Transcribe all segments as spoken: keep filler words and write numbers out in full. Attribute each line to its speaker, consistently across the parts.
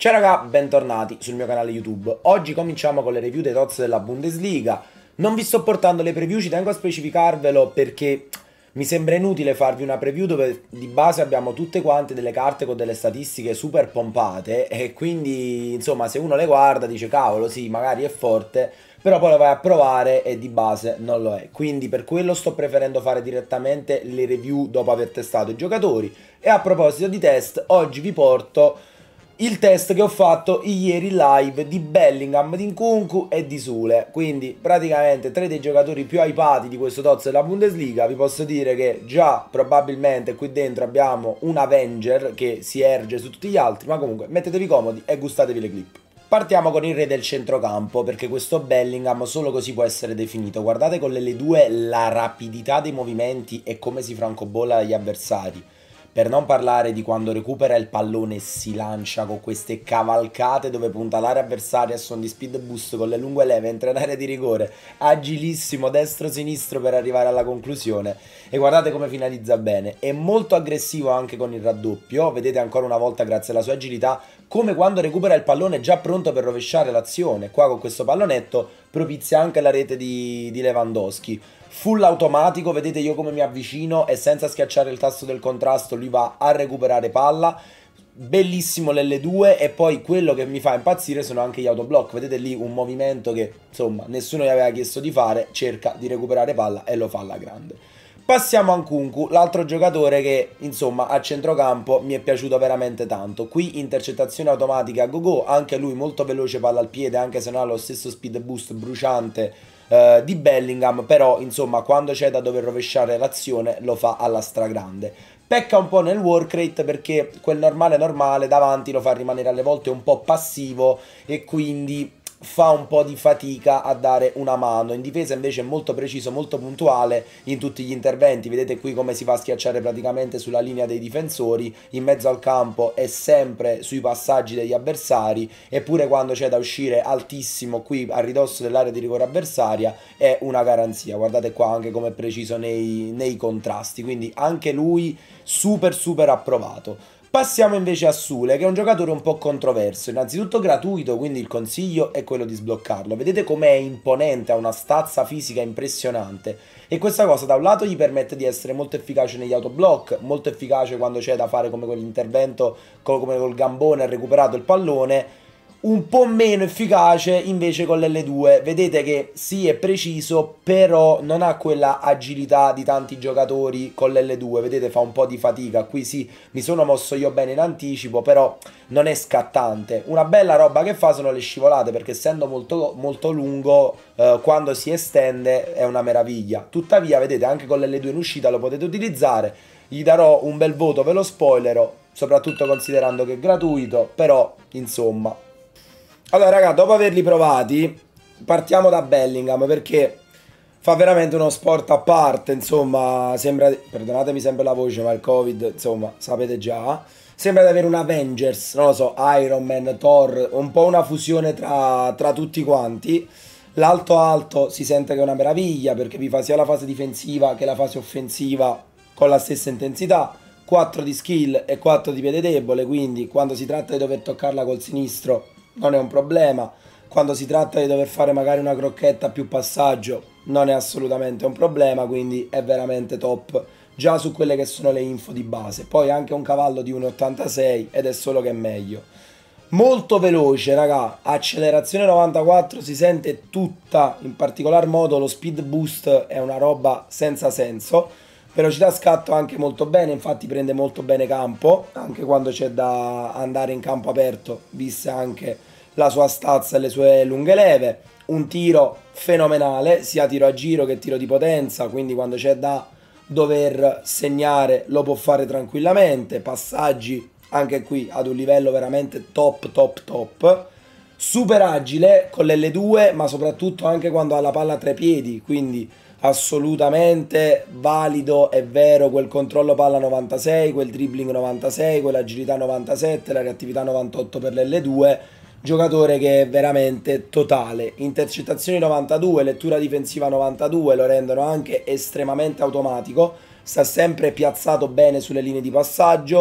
Speaker 1: Ciao raga, bentornati sul mio canale YouTube. Oggi cominciamo con le review dei T O Z della Bundesliga. Non vi sto portando le preview, ci tengo a specificarvelo perché mi sembra inutile farvi una preview dove di base abbiamo tutte quante delle carte con delle statistiche super pompate e quindi insomma se uno le guarda dice cavolo sì, magari è forte, però poi lo vai a provare e di base non lo è. Quindi per quello sto preferendo fare direttamente le review dopo aver testato i giocatori. E a proposito di test, oggi vi porto il test che ho fatto ieri live di Bellingham, di Nkunku e di Sule. Quindi praticamente tre dei giocatori più hypati di questo T O Z della Bundesliga. Vi posso dire che già probabilmente qui dentro abbiamo un Avenger che si erge su tutti gli altri, ma comunque mettetevi comodi e gustatevi le clip. Partiamo con il re del centrocampo, perché questo Bellingham solo così può essere definito. Guardate con l'L due la rapidità dei movimenti e come si francobolla gli avversari. Per non parlare di quando recupera il pallone e si lancia con queste cavalcate dove punta l'area avversaria a son di speed boost con le lunghe leve, entra in area di rigore, agilissimo destro-sinistro per arrivare alla conclusione. E guardate come finalizza bene, è molto aggressivo anche con il raddoppio, vedete ancora una volta grazie alla sua agilità, come quando recupera il pallone già pronto per rovesciare l'azione. Qua con questo pallonetto propizia anche la rete di, di Lewandowski. Full automatico, vedete io come mi avvicino e senza schiacciare il tasto del contrasto lui va a recuperare palla. Bellissimo l'L due e poi quello che mi fa impazzire sono anche gli autoblock. Vedete lì un movimento che insomma nessuno gli aveva chiesto di fare, cerca di recuperare palla e lo fa alla grande. Passiamo a Nkunku, l'altro giocatore che insomma a centrocampo mi è piaciuto veramente tanto. Qui intercettazione automatica a go-go, anche lui molto veloce palla al piede anche se non ha lo stesso speed boost bruciante Uh, di Bellingham, però insomma quando c'è da dover rovesciare l'azione lo fa alla stragrande. Pecca un po' nel work rate perché quel normale normale davanti lo fa rimanere alle volte un po' passivo e quindi fa un po' di fatica a dare una mano. In difesa invece è molto preciso, molto puntuale in tutti gli interventi. Vedete qui come si fa a schiacciare praticamente sulla linea dei difensori, in mezzo al campo è sempre sui passaggi degli avversari, eppure quando c'è da uscire altissimo qui a ridosso dell'area di rigore avversaria è una garanzia. Guardate qua anche come è preciso nei, nei contrasti, quindi anche lui super super approvato. Passiamo invece a Sule, che è un giocatore un po' controverso, innanzitutto gratuito, quindi il consiglio è quello di sbloccarlo. Vedete com'è imponente, ha una stazza fisica impressionante e questa cosa da un lato gli permette di essere molto efficace negli autoblock, molto efficace quando c'è da fare come quell'intervento come col gambone ha recuperato il pallone, un po' meno efficace invece con l'L due. Vedete che sì è preciso, però non ha quella agilità di tanti giocatori con l'L due. Vedete fa un po' di fatica. Qui sì mi sono mosso io bene in anticipo, però non è scattante. Una bella roba che fa sono le scivolate, perché essendo molto, molto lungo eh, quando si estende è una meraviglia. Tuttavia vedete anche con l'L due in uscita lo potete utilizzare. Gli darò un bel voto, ve lo spoilerò, soprattutto considerando che è gratuito, però insomma. Allora raga, dopo averli provati partiamo da Bellingham perché fa veramente uno sport a parte, insomma, sembra, perdonatemi sempre la voce ma il Covid, insomma, sapete già, sembra di avere un Avengers, non lo so, Iron Man, Thor, un po' una fusione tra, tra tutti quanti. L'alto alto si sente che è una meraviglia perché vi fa sia la fase difensiva che la fase offensiva con la stessa intensità, quattro di skill e quattro di piede debole, quindi quando si tratta di dover toccarla col sinistro non è un problema, quando si tratta di dover fare magari una crocchetta più passaggio non è assolutamente un problema, quindi è veramente top già su quelle che sono le info di base. Poi anche un cavallo di uno virgola ottantasei ed è solo che è meglio. Molto veloce raga, accelerazione novantaquattro si sente tutta, in particolar modo lo speed boost è una roba senza senso. Velocità scatto anche molto bene, infatti prende molto bene campo, anche quando c'è da andare in campo aperto, vista anche la sua stazza e le sue lunghe leve. Un tiro fenomenale, sia tiro a giro che tiro di potenza, quindi quando c'è da dover segnare lo può fare tranquillamente. Passaggi anche qui ad un livello veramente top top top. Super agile con l'L due, ma soprattutto anche quando ha la palla tra i piedi, quindi assolutamente valido, è vero, quel controllo palla novantasei, quel dribbling novantasei, quell'agilità novantasette, la reattività novantotto per l'L due, giocatore che è veramente totale. Intercettazioni novantadue, lettura difensiva novantadue, lo rendono anche estremamente automatico, sta sempre piazzato bene sulle linee di passaggio,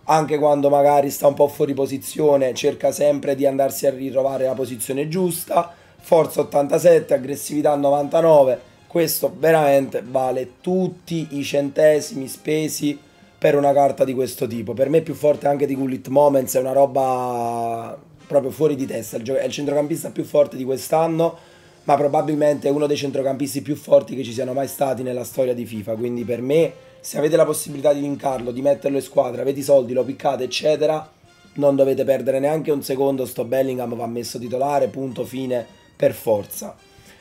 Speaker 1: anche quando magari sta un po' fuori posizione, cerca sempre di andarsi a ritrovare la posizione giusta. Forza ottantasette, aggressività novantanove, questo veramente vale tutti i centesimi spesi per una carta di questo tipo. Per me è più forte anche di Gullit Moments, è una roba proprio fuori di testa, è il centrocampista più forte di quest'anno, ma probabilmente è uno dei centrocampisti più forti che ci siano mai stati nella storia di FIFA, quindi per me, se avete la possibilità di linkarlo, di metterlo in squadra, avete i soldi, lo piccate, eccetera, non dovete perdere neanche un secondo, sto Bellingham va messo titolare, punto, fine, per forza.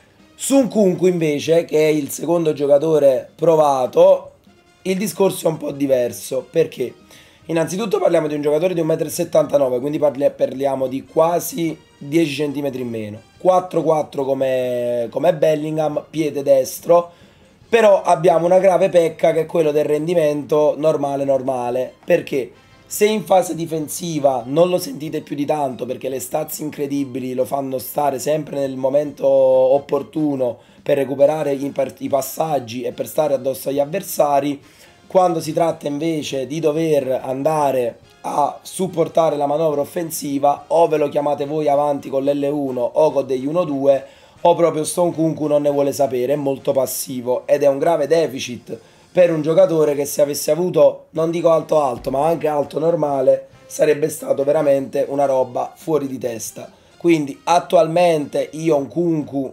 Speaker 1: Su Nkunku invece, che è il secondo giocatore provato, il discorso è un po' diverso, perché innanzitutto parliamo di un giocatore di uno e settantanove m, quindi parliamo di quasi dieci centimetri in meno, quattro quattro come, come Bellingham, piede destro, però abbiamo una grave pecca che è quello del rendimento normale normale, perché se in fase difensiva non lo sentite più di tanto perché le stats incredibili lo fanno stare sempre nel momento opportuno per recuperare i, i passaggi e per stare addosso agli avversari, quando si tratta invece di dover andare a supportare la manovra offensiva, o ve lo chiamate voi avanti con l'L uno o con degli uno due, o proprio sto Nkunku non ne vuole sapere, è molto passivo ed è un grave deficit per un giocatore che, se avesse avuto, non dico alto alto, ma anche alto normale, sarebbe stato veramente una roba fuori di testa. Quindi attualmente io Nkunku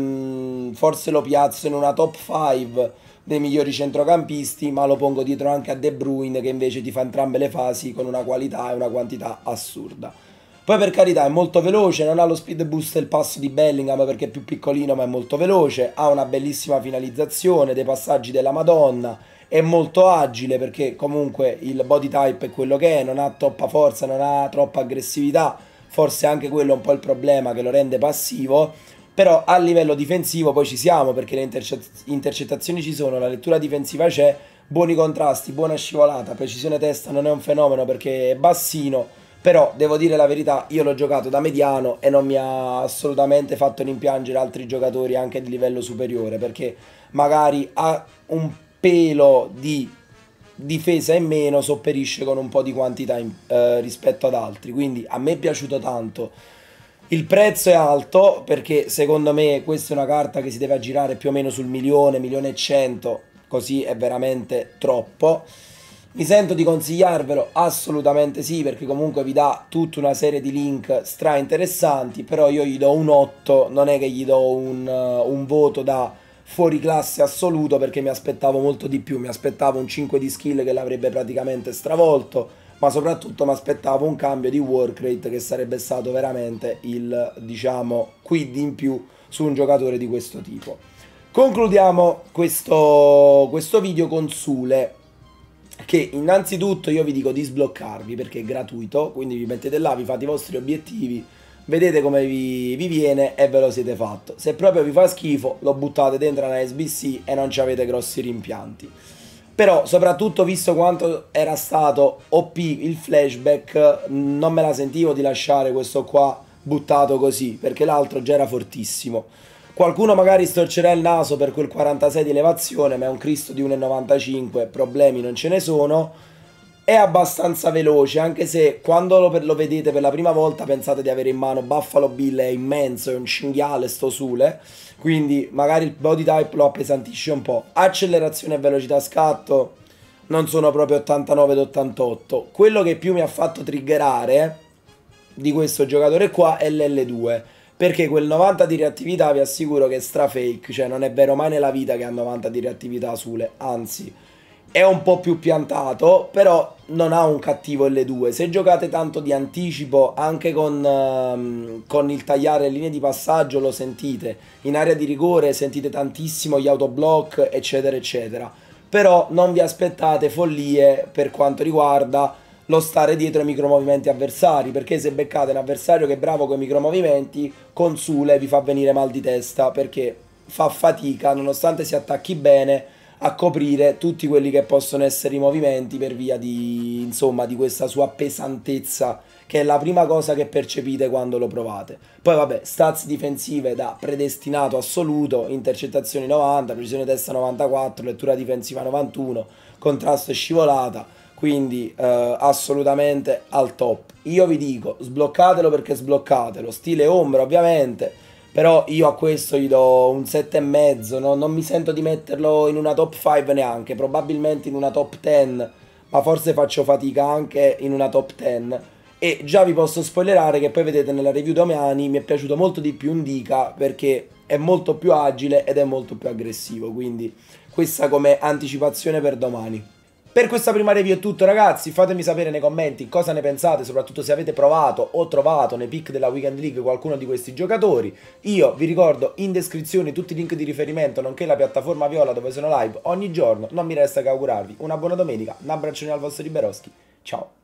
Speaker 1: non, forse lo piazzo in una top cinque dei migliori centrocampisti, ma lo pongo dietro anche a De Bruyne, che invece ti fa entrambe le fasi con una qualità e una quantità assurda. Poi, per carità, è molto veloce, non ha lo speed boost e il passo di Bellingham perché è più piccolino ma è molto veloce, ha una bellissima finalizzazione, dei passaggi della Madonna, è molto agile perché comunque il body type è quello che è, non ha troppa forza, non ha troppa aggressività, forse anche quello è un po' il problema che lo rende passivo, però a livello difensivo poi ci siamo, perché le intercettazioni ci sono, la lettura difensiva c'è, buoni contrasti, buona scivolata, precisione testa non è un fenomeno perché è bassino, però devo dire la verità, io l'ho giocato da mediano e non mi ha assolutamente fatto rimpiangere altri giocatori anche di livello superiore, perché magari ha un pelo di difesa in meno, sopperisce con un po' di quantità in, eh, rispetto ad altri, quindi a me è piaciuto tanto. Il prezzo è alto perché secondo me questa è una carta che si deve aggirare più o meno sul milione, milione e cento, così è veramente troppo. Mi sento di consigliarvelo? Assolutamente sì, perché comunque vi dà tutta una serie di link stra interessanti, però io gli do un otto, non è che gli do un, uh, un voto da fuori classe assoluto, perché mi aspettavo molto di più, mi aspettavo un cinque di skill che l'avrebbe praticamente stravolto, ma soprattutto mi aspettavo un cambio di work rate che sarebbe stato veramente il, diciamo, quid in più su un giocatore di questo tipo. Concludiamo questo, questo video con Sule, che innanzitutto io vi dico di sbloccarvi perché è gratuito, quindi vi mettete là, vi fate i vostri obiettivi, vedete come vi, vi viene e ve lo siete fatto. Se proprio vi fa schifo lo buttate dentro una S B C e non ci avete grossi rimpianti. Però soprattutto, visto quanto era stato O P il flashback, non me la sentivo di lasciare questo qua buttato così, perché l'altro già era fortissimo. Qualcuno magari storcerà il naso per quel quarantasei di elevazione, ma è un Cristo di uno e novantacinque, problemi non ce ne sono. È abbastanza veloce, anche se quando lo, lo vedete per la prima volta pensate di avere in mano Buffalo Bill, è immenso, è un cinghiale sto Sule, quindi magari il body type lo appesantisce un po'. Accelerazione e velocità scatto non sono proprio ottantanove ed ottantotto. Quello che più mi ha fatto triggerare di questo giocatore qua è l'L due, perché quel novanta di reattività vi assicuro che è stra fake, cioè non è vero mai nella vita che ha novanta di reattività Sule, anzi è un po' più piantato, però non ha un cattivo L due. Se giocate tanto di anticipo, anche con, um, con il tagliare linee di passaggio lo sentite, in area di rigore sentite tantissimo gli autoblock eccetera eccetera, però non vi aspettate follie per quanto riguarda lo stare dietro ai micromovimenti avversari, perché se beccate un avversario che è bravo con i micromovimenti, con Sule vi fa venire mal di testa, perché fa fatica, nonostante si attacchi bene, a coprire tutti quelli che possono essere i movimenti per via di, insomma, di questa sua pesantezza, che è la prima cosa che percepite quando lo provate. Poi vabbè, stats difensive da predestinato assoluto, intercettazioni novanta, precisione testa novantaquattro, lettura difensiva novantuno, contrasto e scivolata, quindi eh, assolutamente al top. Io vi dico, sbloccatelo perché sbloccatelo, stile ombra ovviamente, però io a questo gli do un sette e mezzo, no? Non mi sento di metterlo in una top cinque neanche, probabilmente in una top dieci, ma forse faccio fatica anche in una top dieci. E già vi posso spoilerare che poi vedete nella review domani mi è piaciuto molto di più Indica perché è molto più agile ed è molto più aggressivo, quindi questa come anticipazione per domani. Per questa prima review è tutto ragazzi, fatemi sapere nei commenti cosa ne pensate, soprattutto se avete provato o trovato nei pick della Weekend League qualcuno di questi giocatori. Io vi ricordo in descrizione tutti i link di riferimento nonché la piattaforma Viola dove sono live ogni giorno, non mi resta che augurarvi una buona domenica, un abbraccione al vostro Liberoschi, ciao!